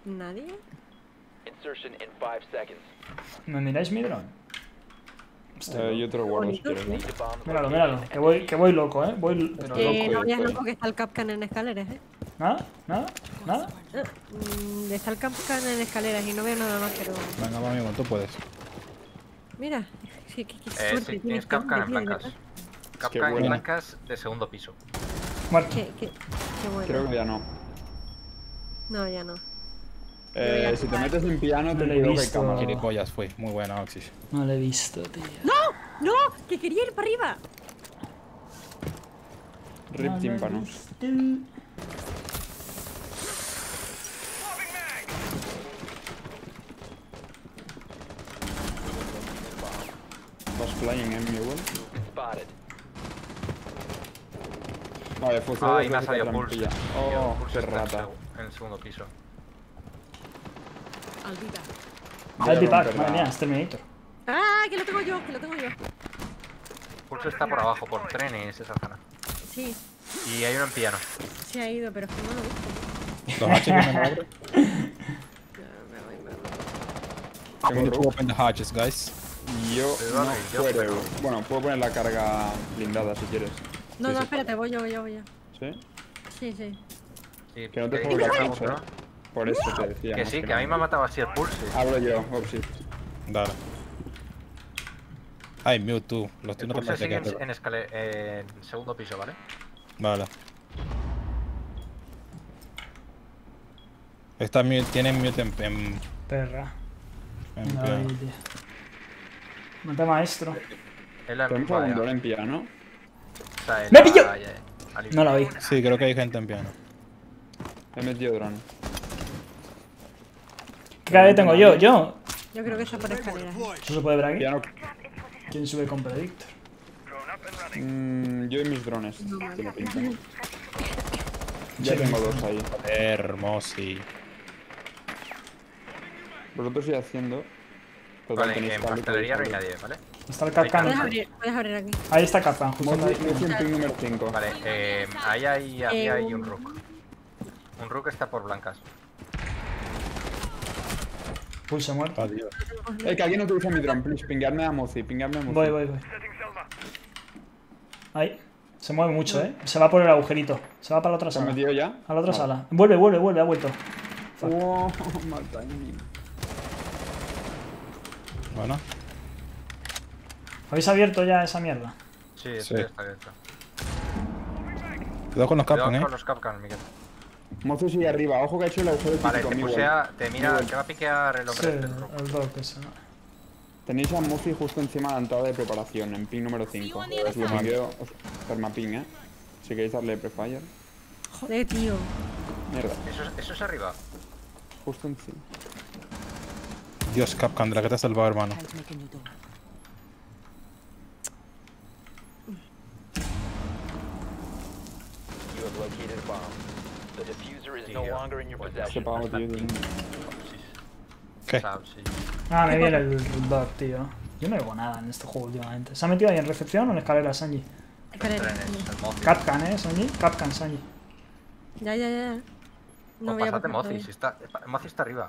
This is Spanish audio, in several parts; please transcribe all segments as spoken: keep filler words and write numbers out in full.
¿Nadie? ¿Me miráis mi dron? Eh, yo te lo guardo si quieres. ¿no? Míralo, míralo, que voy, que voy loco, eh. Voy. Pero Que loco. no vayas loco que está el Capcan en escaleras, eh. ¿Nada? ¿Nada? ¿Nada? Eh, mm, está el Capcan en escaleras y no veo nada más, pero. Venga, va, amigo, tú puedes. Mira, sí, qué, qué Eh, suerte sí, tienes, tienes tío, Capcan en tío, de blancas. verdad. Capcan en buena. blancas de segundo piso. Muerto. Qué, qué, qué bueno. Creo que ya no. No, ya no. Eh, si te metes en piano, No te lo he cuidado que hay visto. cámara. Gilipollas fue, muy buena, Oxys. No lo he visto, tío. ¡No! ¡No! ¡Que quería ir para arriba! Rip tímpano. Vas flying, eh, Miguel. Vale, fue Ah, ahí me ha salido Pulse. Oh, Pulse qué está en rata. seg- En el segundo piso. I'll be back, romper madre la- mía, es Terminator. ¡Ah! Que lo tengo yo, que lo tengo yo. Pulse está por abajo, por trenes, esa zona. Sí, Y hay uno en piano. se ha ido, pero es que no lo he visto. Los hatches que me lo abren. Ya, me voy, me voy. Tengo Need to rope. open the hatches, guys. Yo Pero, no yo puedo. puedo. Bueno, puedo poner la carga blindada si quieres. No, Sí, no, sí. espérate, voy yo, voy yo, voy yo. ¿Sí? Sí, sí. Sí, Que no te que- sobrecargues, que- ¿eh? Por eso te decía. Que más sí, que a nada. mí me ha matado así el Pulse. Hablo yo, Opsi. Dale. Ay, Mewtwo. Los El tíos no te Pulse sigue parece en, que. en, escale- en segundo piso, ¿vale? Vale. Esta Mew tiene Mute en. en, Perra. en No, piano. tío. Mata maestro. Es la Tenemos misma. algún don en piano. ¡Me pillo! No la vi. Sí, creo que hay gente en piano. He metido dron. ¿Qué cara tengo yo? ¿Yo? Yo creo que está por escaleras. ¿Eso se puede ver aquí? Piano. ¿Quién sube con Predictor? Mm, yo y mis drones. Que lo pintan. Ya tengo dos ahí. Hermosi. Vosotros ir haciendo. Total, Vale, tenéis en cable, pastelería no hay podéis nadie, ¿vale? Está el Puedes Capcan. abrir, puedes abrir aquí. Ahí está Capcan, justo Mozi- ahí. Mozi en pin número cinco. Vale, eh, ahí hay, había ahí un un- Rook. Un Rook está por blancas. Pulse muerto. Adiós. Eh, que alguien utiliza mi drone, please. Pinguearme a Mozi, pinguearme a Mozi. Voy, voy, voy. Ahí. Se mueve mucho, eh. Se va por el agujerito. Se va para la otra ¿Se ha sala. metido ya? A la otra Vale. sala. Vuelve, vuelve, vuelve, ha vuelto. Wow, mal timing. Bueno. ¿Habéis abierto ya esa mierda? Sí, Sí. sí. Está abierto. Cuidado con los Cuidado Capcom, eh. con los Capcan, Miguel. Mozi sigue arriba. Ojo que ha hecho el agujero Vale, típico te mío. pusea, te mira, Miguel. te va a piquear el Sí, hombre del Rook. el dog ese, ¿no? Tenéis a Mozi justo encima de la entrada de preparación, en pin número cinco. Os lo pingueo, os permaping, eh. Si queréis darle prefire. Joder, tío. Mierda, Eso, es- eso es arriba. justo encima. Dios, Capcom, de la que te has salvado, hermano. Se pagó, tío. tío. ¿Qué? Sabe, sí. Ah, me viene el dog, tío. Yo no digo nada en este juego últimamente. ¿Se ha metido ahí en recepción o en escalera, Sanji? Escaleras. Trenes, el Mozi. Capcan, eh, Sanji. Capcan, Sanji. Ya, ya, ya. No, voy a pasate pasar Mozi, todavía. si está, Mozi está arriba.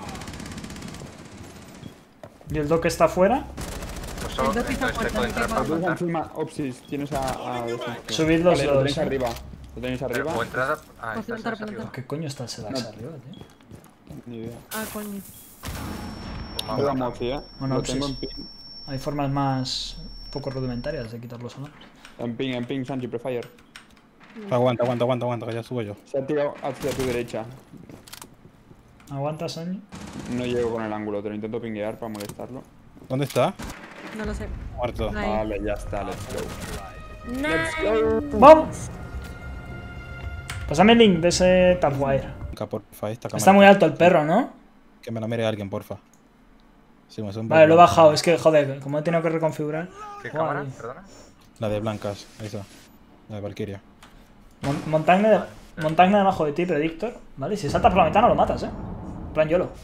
Y el dog está afuera. Pues solo, El Doki está entonces te fuerte, puede entrar no para te Lo tenéis matar. encima, Opsis, tienes a... a Subid los Vale, lo dos, tenéis eh. arriba. Lo tenéis Pero, arriba. o entrada. Ah, Puedo está plantar, arriba. plantar. ¿Qué coño está el Sedax No. arriba, tío? Ni idea. Ah, coño. Toma, Juega bueno. Mozi, eh. Bueno, Lo tengo en Opsis. ping. Hay formas más poco rudimentarias de quitar los sonoros. En ping, en ping, Sanji, prefire. Aguanta, aguanta, aguanta, aguanta, que ya subo yo. Se ha tirado hacia tu derecha. ¿Aguanta, Sanji? No llego con el ángulo, te lo intento pinguear para molestarlo. ¿Dónde está? No lo sé. Muerto. Ahí. Vale, ya está, let's go. Nice. ¡Vamos! Pásame el link de ese Tapwire. Acá, porfa, esta cámara. Está muy alto el perro, ¿no? Que me la mire alguien, porfa. Sí, me son Vale, lo he bajado. Es que, joder, como he tenido que reconfigurar. ¿Qué Guau, cámara? tío. Perdona. La de blancas, esa. La de Valkyria. Mon- Montagne, de- montagne debajo de ti, Predictor. ¿Vale? Si saltas por la ventana lo matas, ¿eh? En plan YOLO.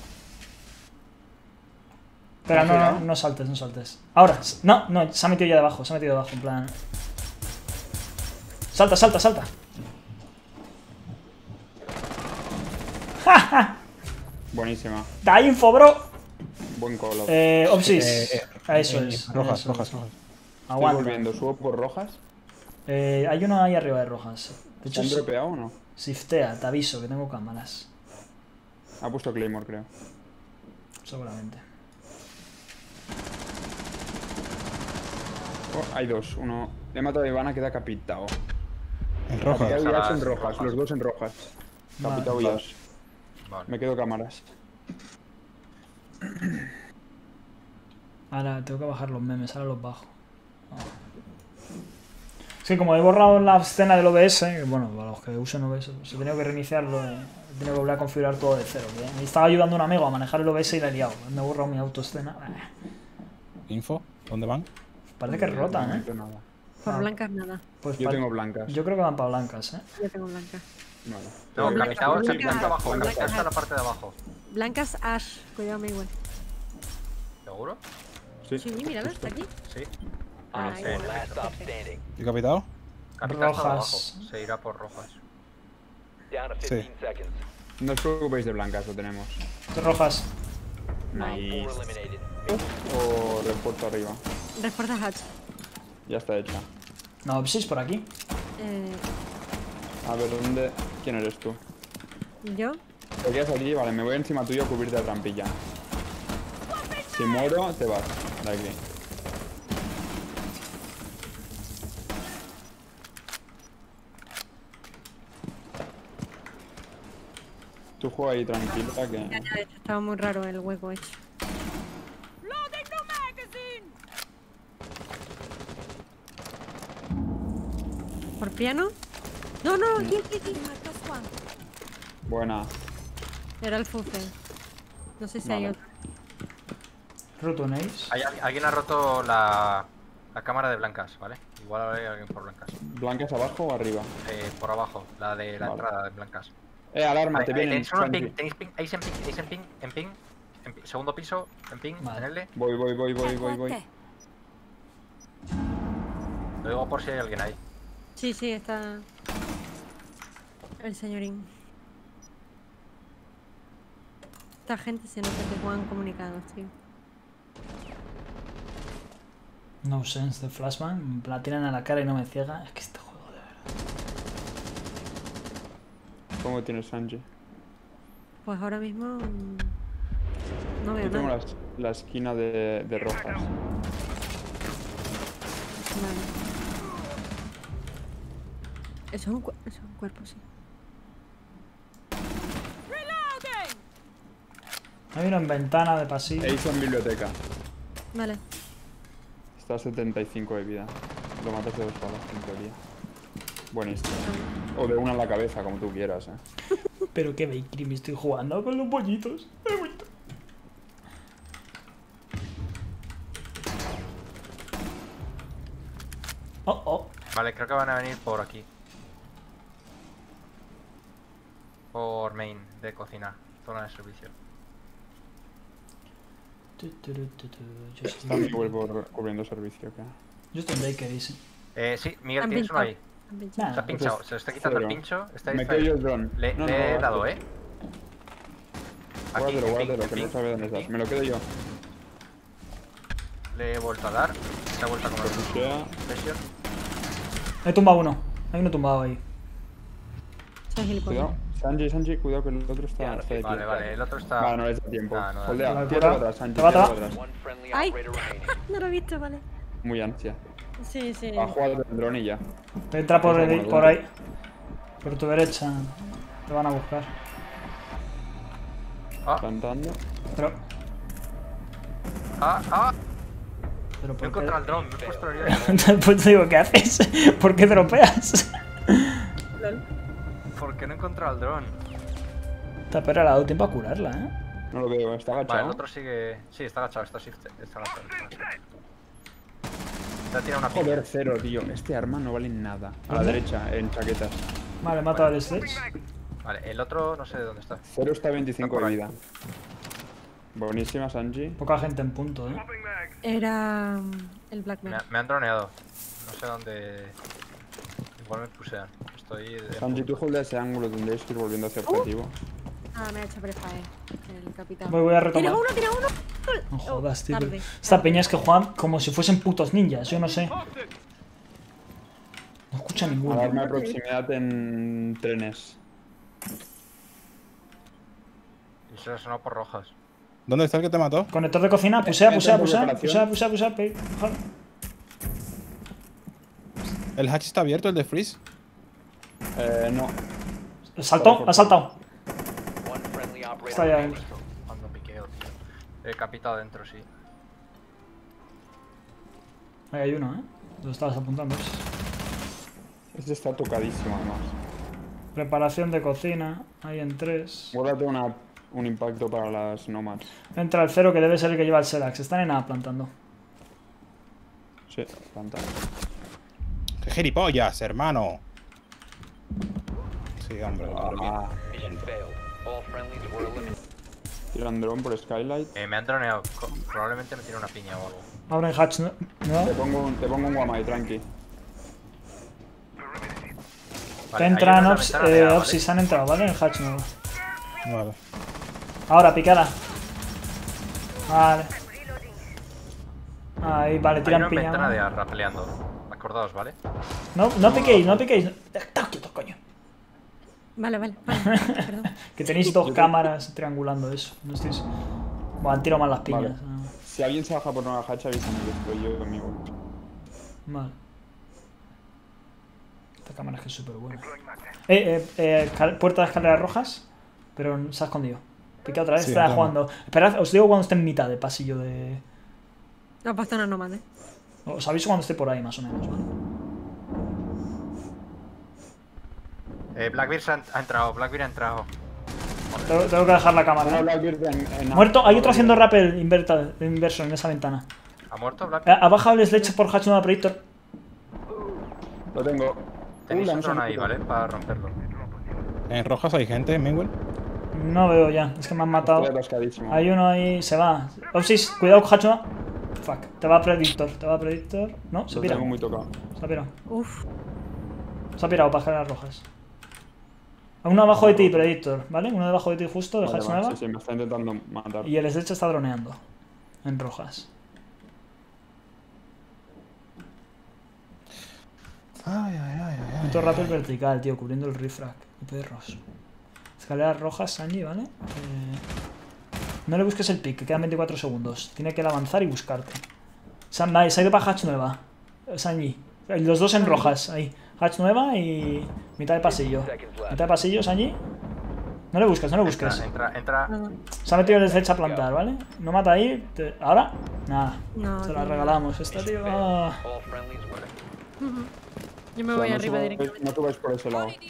Espera, no, no, no saltes, no saltes. Ahora, s- no, no, se ha metido ya debajo, se ha metido debajo, en plan. Salta, salta, salta. Buenísima. Da info, bro. Buen call. Eh, Opsis. Eh, eh, Eso eh, es. Rojas, eso rojas, es. rojas. Estoy Aguanta. volviendo. Subo por rojas. Eh, hay uno ahí arriba de rojas. De ¿Se hecho, han si- dropeado o no? shiftea, te aviso que tengo cámaras. Ha puesto Claymore, creo. Seguramente. Oh, hay dos. Uno. Le he matado a Ivana, queda capitao. En Capitao rojas. y Rojas. Ash en rojas. Rojas. Los dos en rojas. Vale. Capitao y Ash. Vale. Me quedo cámaras. Ahora tengo que bajar los memes, ahora los bajo. Ah. Es que como he borrado la escena del O B S, que, bueno, para los que usen O B S, pues he tenido que reiniciarlo, eh, he tenido que volver a configurar todo de cero. Que me estaba ayudando un amigo a manejar el O B S y la he liado. Me he borrado mi autoescena. Ah, Info. ¿Dónde van? parece que rotan, ¿eh? No nada. Por Ah. blancas nada. Pues Yo pa- tengo blancas. yo creo que van para blancas, ¿eh? Yo tengo blancas. Vale. No, Pero- capitao Blanca, está blanca, abajo. blanca. Capitao está en la parte de abajo. Blancas Ash. Cuidado, igual. ¿Seguro? Sí. Sí, míralo, está aquí. Sí. Ah, sí, igual. perfecto. Last stop standing. ¿Y capitado? Capitao está abajo. Rojas. Se irá por rojas. Down to Sí. fifteen seconds. No os preocupéis de blancas, lo tenemos. De rojas. Nice. Four eliminated. O refuerzo arriba. Refuerzas H. Ya está hecha. No, Opsis por aquí. Eh, A ver, ¿dónde? ¿Quién eres tú? yo. ¿Te quedas aquí? Vale, me voy encima tuyo a cubrirte la trampilla. Si muero, te vas de aquí. Tú juega ahí tranquila Ya, que... ya, de hecho, estaba muy raro el hueco hecho. ¿Por piano? No, no, aquí, aquí, aquí. Buena. Era el Fufe. No sé si hay Vale. otro. Rotonéis. Hay, al- alguien ha roto la, la cámara de blancas, ¿vale? Igual hay alguien por blancas. ¿Blancas abajo o arriba? Eh, por abajo, la de la Vale. entrada de blancas. Eh, alarma, Vale, te eh, vienen. tenéis uno en Santi. ping, tenéis ping, ace en ping, ace en ping, en ping, en ping, segundo piso, en ping, Vale. en L. Voy, voy, voy, voy, voy, voy. Lo digo por si hay alguien ahí. Sí, sí, está. El señorín. Esta gente se nota que juegan comunicados, tío. No sense de Flashbang. Me la tiran a la cara y no me ciega. Es que este juego de verdad. ¿Cómo tienes, Sanji? Pues ahora mismo. mm, No veo Yo tengo nada. las- la esquina de, de rojas. Vale. Eso es un, cu- eso es un cuerpo, sí. Hay uno en ventana de pasillo. E hizo en biblioteca. Vale. Está a setenta y cinco de vida. Lo matas de dos balas, en teoría. Buenísimo. O de una en la cabeza, como tú quieras, eh. Pero qué bakery me estoy jugando con los pollitos. Qué bonito. Oh, oh. Vale, creo que van a venir por aquí. Por main de cocina, zona de servicio. Tu, tu, tu, tu, tu. Yo Está estoy, Miguel por cubriendo servicio, creo. yo estoy en bakery, sí. Eh, sí, Miguel, Han tienes uno pinchado. ahí. Han pinchado. Nah. Se ha pinchado, Entonces, se lo está quitando cero. el pincho. Está Me ahí. quedo yo el dron. Le, No, le no, he guárdatelo. dado, eh. Guárdatelo, en guárdatelo, ping, que no en sabe dónde ping, estás. Me lo quedo yo. Le he vuelto a dar. Se ha vuelto a comer Lo pushea. presión. He tumbado uno. Hay uno tumbado ahí. Soy gilipollas. Cuidado. Sanji, Sanji, cuidado que el otro está, está de Vale, pie. vale, el otro está. Vale, no les da tiempo. Ah, no da Holdea, tiempo. tírate Te va, para atrás, Sanji, te va, te va. tírate para atrás. One friendly Ay. operator remaining. No lo he visto, vale. Muy ansia. Sí, sí. Va a jugar el dron y ya. Entra por, Eso, el- bueno, por bueno. ahí. Por tu derecha. Te van a buscar. Ah, Plantando. Pero. ah, ah. Pero No he ¿por encontrado el qué? dron. Me he puesto el dron. Pues te digo, ¿qué haces? ¿Por qué dropeas? ¿Por qué no he encontrado el dron? Esta perra le ha dado tiempo a curarla, ¿eh? No lo veo, está Vale, el agachado. otro sigue. Sí, está agachado, está shift. Está agachado. Está agachado. Te ha tirado una pica. Joder, cero, tío. Este arma no vale nada. A la ¿Dónde? derecha, en chaquetas. Vale, mato al Sledge. Vale, el otro no sé de dónde está. Cero está a veinticinco Está por de ahí. vida. Buenísima, Sanji. Poca gente en punto, ¿eh? Era mm, el Black Me, Man. ha- me han droneado. No sé dónde. Igual me pusean. Estoy. de- Sanji, tú holda ese ángulo, tendréis que ir volviendo hacia objetivo. Ah, me ha hecho prefae el capitán. Voy, voy a ¡Tira retomar. uno, tira uno! No jodas, tío. Tarde. Esta peña es que juegan como si fuesen putos ninjas, yo no sé. No escucha ninguno. Alarma de proximidad en trenes. Y se ha sonado por rojas. ¿Dónde está el que te mató? Conector de cocina, pusea, pusea, Entra en pusea, preparación. pusea, pusea, pusea, pe- joder. ¿El hatch está abierto, el de Freeze? Eh, no. Saltó, ha saltado. Está ya dentro. Cuando piqueo, tío. El capitán dentro, sí. Ahí hay uno, ¿eh? Lo estabas apuntando. Este está tocadísimo, además. Preparación de cocina, ahí en tres. Guárdate una, un impacto para las nomads. Entra el cero que debe ser el que lleva el Serax. Están en A plantando. Sí, planta. ¡Qué gilipollas, hermano! Sí, hombre. Ah, Mission failed. All friendlies were eliminated. tiran drone por Skylight. Eh, me han droneado. Co- Probablemente me tire una piña o algo. Abren hatch, ¿no? ¿No? Te pongo, un- te pongo un guamai, tranqui. Te hay entran una Ops, ventana de eh, A, ¿vale? Ops y se han entrado, ¿vale? En hatch nuevo. Vale. Ahora, picada. Vale. Ahí, vale, Hay tiran una ventana de piña. A rapeleando. Acordaos, ¿vale? No, no piquéis, no piquéis. Está quieto, coño. Vale, vale, vale. Perdón. Que tenéis dos cámaras triangulando eso. No estáis. Bueno, han tirado mal las piñas. Vale. Ah, Si alguien se baja por una hacha, avísame que estoy yo conmigo. Vale. Esta cámara es que es súper buena. Eh, eh, eh, cal- puerta de escaleras rojas, pero se ha escondido. Pica otra vez, Sí, está entiendo. jugando. Esperad, os digo cuando esté en mitad de pasillo de. No ha puesto una nómada, ¿eh? Os aviso cuando esté por ahí, más o menos, ¿vale? Eh, Blackbeard se ha, ha entrado. Blackbeard ha entrado. Tengo, tengo que dejar la cámara. Una ¿eh? Blackbeard en, en A. Muerto, hay otro haciendo rappel inverta- inverso en esa ventana. ¿Ha muerto Eh, Blackbeard? Ha bajado el sledge por hatch nueva predictor. Lo tengo. Tenéis Uh, un la drone no ahí, se ¿vale? Para romperlo. ¿En rojas hay gente, Minwell? No veo ya, es que me han matado. Estoy atascadísimo. Hay uno ahí, se va. Opsis, cuidado, hatch nueva. Fuck, te va a predictor, te va a predictor. No, se Lo pira. tengo muy tocado. Se ha pirado. Uf. Se ha pirado para escaleras rojas. Uno abajo de ti, predictor, ¿vale? Uno debajo de ti justo, de Vale, hatch va, nueva. sí, sí, me está intentando matar. Y el sledge está droneando. En rojas. Ay, ay, ay, ay. Punto rappel vertical, tío, cubriendo el refrag. Qué perros. Escaleras rojas, Sanji, ¿vale? Eh, No le busques el pick, que quedan veinticuatro segundos. Tiene que él avanzar y buscarte. San, vale, se ha ido para hatch nueva. Eh, Sanji. Eh, Los dos en rojas, ahí. Hatch nueva y mitad de pasillo. Mitad de pasillo, Sanji. No le busques, no le busques. Entra, entra, entra. No, no. Se ha metido el sledge a plantar, ¿vale? No mata ahí. te- ¿Ahora? Nada. No, Se la tío. regalamos. Esta, tío. Mission ah. failed. All friendlies were Ujú. Yo me O sea, voy no arriba subáis- directamente. No subáis por ese lado.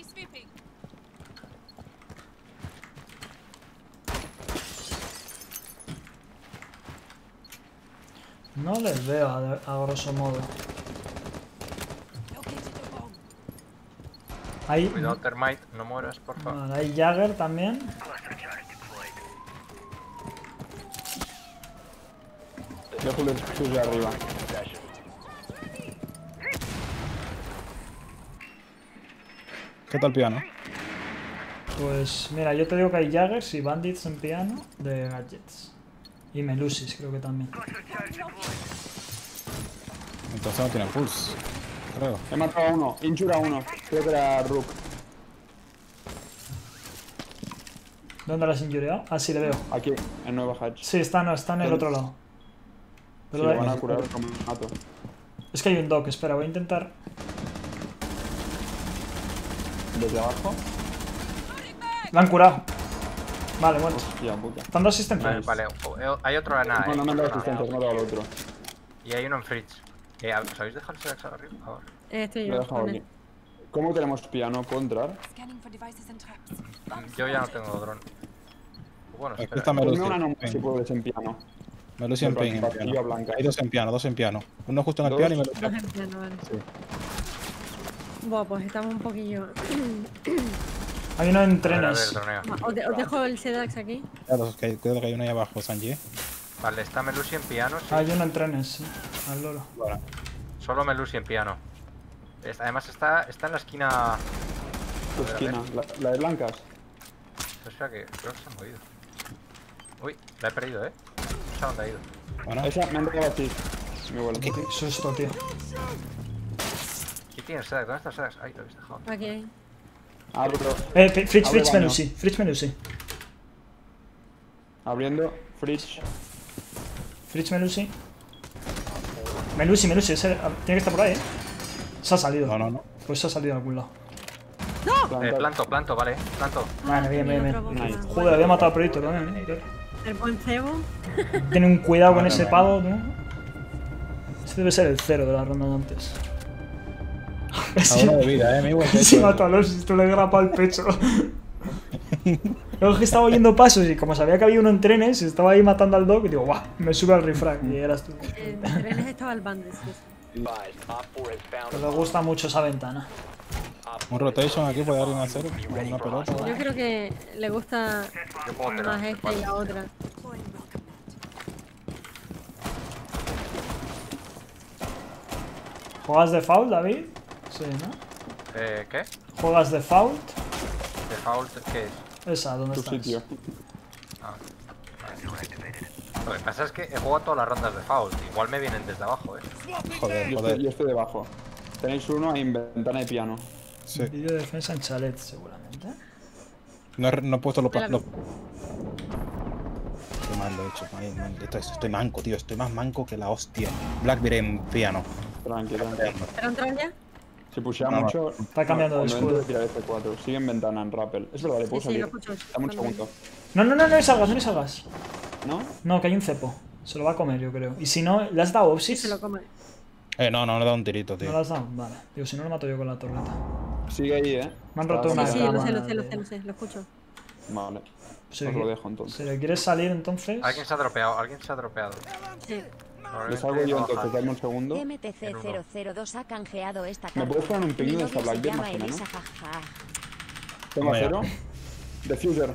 No les veo a, a grosso modo. Ahí, Cuidado, Termite. No mueras, por favor. vale, hay Jagger también. Dejo el explosivo de arriba. ¿Qué tal piano? Pues mira, yo te digo que hay Jaggers y Bandits en piano de gadgets. Y Melusis creo que también. Entonces no tiene pulse. Creo. He matado a uno. Injura a uno. Creo que era Rook. ¿Dónde lo has injuriado? Ah, sí, le veo. Aquí, en Nueva Hatch. Sí, está, no, está en el otro lado. Si Pero lo hay- van a curar, como mato. es que hay un dock, espera, voy a intentar. Desde abajo. Lo han curado. Vale, muerto. Hostia puta. Están dos asistencias. Vale, vale. o- eh, Hay otro en A, No, eh. no me han dado Otro en A. asistencia, he matado al otro. Y hay uno en Fritz. Eh, ¿Os habéis dejado el Serax arriba? Ahora. Eh, estoy Lo he yo dejado con aquí. él. ¿Cómo tenemos piano? ¿Puedo entrar? Scanning for devices and traps. Yo ya no tengo dron. Bueno, Aquí espera. está Ponme Melusi. una no en si puedes en piano. Melusi en Me ping, en parece piano. pastilla blanca. Hay dos en piano, dos en piano. Uno justo en el Dos. piano y Melusi. Dos en piano, vale. Sí. Buah, pues estamos un poquillo. Hay uno en A ver, a ver, trenes. droneo. Os, de- os dejo el Sedax aquí. Claro, es que hay- cuidado que hay uno ahí abajo, Sanji. Vale, está Melusi en piano. Sí. Hay uno en trenes, sí. Al loro. Vale. Solo Melusi en piano. Es- Además está, está en la esquina. Tu esquina. La, la de blancas. espera que creo que se ha movido. Uy, la he perdido, eh. No sé a dónde ha ido. Bueno, Esa me han tocado así. Me vuelvo. Qué susto, tío. ¿Qué tienes, Sedax? ¿Dónde estás, Sedax? Ahí lo habéis dejado. Aquí hay. Abro. Eh, Fritz, Abre Fritz baño. Menusi, Fritz Menusi. Abriendo. Fridge. Fritz Menusi. Menusi, Menusi, ese, ah, tiene que estar por ahí, eh. Se ha salido. no, no, no. Pues se ha salido de algún lado. Eh, Planta. planto, planto, vale, planto. Vale, bien, bien, bien. Otro Nice. Pokémon. Joder, había matado al proyecto también, eh. El buen cebo. Tiene un cuidado con Vale, ese vale. pavo, ¿no? Este debe ser el cero de la ronda de antes. A uno de vida, eh, mi buen Sí, pecho. mató a los, esto le he grapado el pecho. Luego es que estaba oyendo pasos y como sabía que había uno en trenes, estaba ahí matando al dog y digo, guau, me sube al refrag y eras tú. En trenes estaba el Bandit. Sí, sí. Advised, Op four has found Pero a le gusta mucho esa ventana. Op Un rotation aquí puede dar un a cero. Con una pelota. Yo creo que le gusta Yo puedo más tirar. esta y la otra. Deploying welcome net. ¿Juegas de foul, David? Sí, ¿no? Eh, ¿qué? ¿Juegas de foul? Default, ¿qué es? Esa, ¿dónde Tu estás? sitio. Ah, Lo que pasa es que he jugado todas las rondas de foul. Igual me vienen desde abajo, eh. Joder, Yo estoy, joder. yo estoy debajo. Tenéis uno ahí en ventana de piano. Sí. Vídeo de defensa en chalet, seguramente. No, he- no he puesto los pa- Espérame. los- Qué mal lo he hecho. mal, mal. Estoy, estoy manco, tío. Estoy más manco que la hostia. Blackbeard en piano. Tranqui, tranqui. ¿Pero entrar ya? Si pushea No, no. mucho. Está cambiando de cuando escudo. entre, tirar F cuatro. Sigue en ventana en rappel. Es verdad, le puedo Sí, sí, salir. lo escucho. Dame un También. segundo. No, no, no, no le salgas, no le salgas. ¿No? No, que hay un cepo. Se lo va a comer, yo creo. Y si no, ¿le has dado Sí, Opsis? se lo come. Eh, no, no, no he dado un tirito, ¿No tío. lo has dado? Vale. Digo, si no lo mato yo con la torreta. Sigue ahí, eh. Me han Está roto una Sí, sí, mirando. lo sé, lo cámara sé, lo de- sé, lo sé, lo escucho. Vale. Si Os le, lo qui- dejo entonces. si le quieres salir, entonces... Alguien se ha dropeado, alguien se ha dropeado. Sí. Le salgo yo entonces, dame un segundo. M T C cero cero dos ha canjeado esta ¿Me carta. puedes poner un ping Mi de novio esta se Blackbeard, llama más o menos? Elisa, jaja. Tengo a Vaya. cero. Diffuser.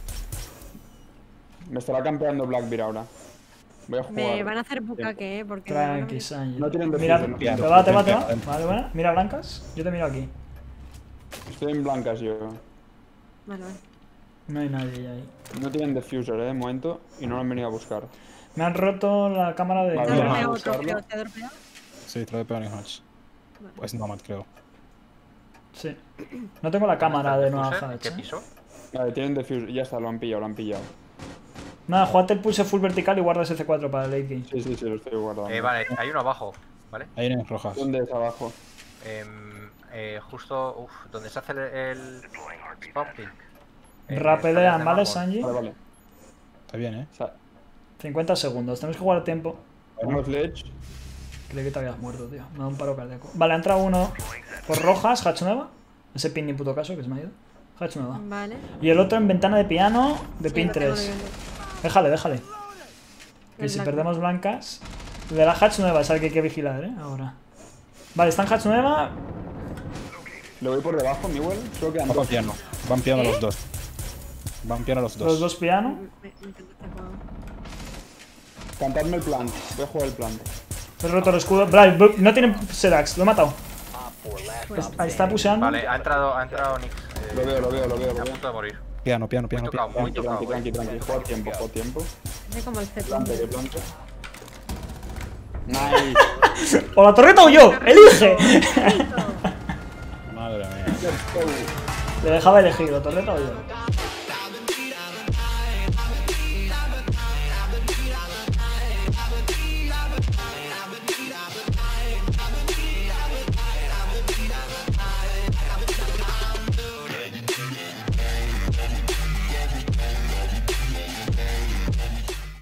Me estará campeando Blackbeard ahora. Voy a jugar. Me van a hacer bucaque, eh, porque... Tranqui, Sanji. No tienen Mira, defensa, no te tienen va, te va, te va. defensa. Vale, bueno. Mira blancas. Yo te miro aquí. Estoy en blancas yo. Vale, vale. No hay nadie ya ahí. No tienen diffuser, eh, de momento. Y no lo han venido a buscar. Me han roto la cámara de... Vale, ¿Te ha vamos a dropeado buscarlo. otro? ¿Te ha dropeado? Sí, te lo he pegado en Hatch. Pues Nomad, creo. Sí. No tengo la cámara de Noah Diffuser, Hatch, ¿Qué eh. piso? Vale, tienen diffuser. Ya está, lo han pillado, lo han pillado. Nada, jugate el pulse full vertical y guardas C cuatro para el late game. Sí, sí, sí, lo estoy guardando. Eh, vale, hay uno abajo, ¿vale? Hay unas rojas. ¿Dónde es abajo? Em, eh, justo, uff, donde se hace el, el spawn pick. Eh, Rapelean, escaleras de ¿vale, mármol. Sanji? Vale, vale. Está bien, eh. O sea, cincuenta segundos. Tenemos que jugar a tiempo. tenemos ledge. Creí que te habías muerto, tío. Me da un paro cardíaco. Vale, ha entrado uno por rojas, Hatch nueva. Ese pin ni puto caso, que se me ha ido. Hatch nueva. Vale. Y el otro en ventana de piano de Sí, pin lo tengo, lo tres. tengo. Déjale, déjale. Que El si blanco. perdemos blancas. El de la Hatch nueva es al que hay que vigilar, eh. Ahora. Vale, está en Hatch nueva. Le voy por debajo, Miguel. Solo quedan Van dos. piano. Van piano los dos. Van piano los dos. Los dos piano. Me, me encanta este juego. Cantadme el plan. Voy a jugar el plan. He roto el escudo. Vale, bu- no tiene Sedax, lo he matado. Op four last Pues, stop Ahí está standing. puseando. Vale, ha entrado, ha entrado Nix. eh, Lo veo, lo veo, lo veo, lo a veo. punto de morir. Piano, piano, Muy piano, tocado, piano. muy Tranqui, tocado. tranqui, eh. tranqui, tranqui. Juego tiempo, juego tiempo. es como el C. Plante, que plante. Nice. O la torreta o yo. Elige. Madre mía. Let's go. Le dejaba elegir, la torreta o yo.